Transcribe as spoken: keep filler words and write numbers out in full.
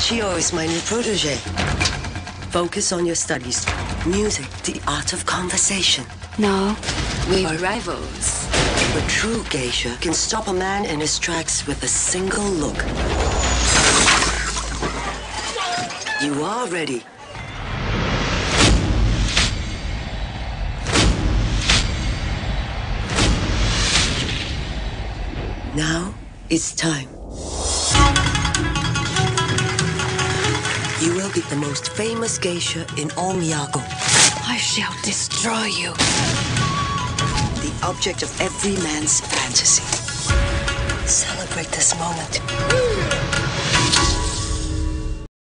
Chio is my new protege. Focus on your studies. Music, the art of conversation. No, we are rivals. A true geisha can stop a man in his tracks with a single look. You are ready. Now it's time. You will be the most famous geisha in all Miyako. I shall destroy you. The object of every man's fantasy. Celebrate this moment.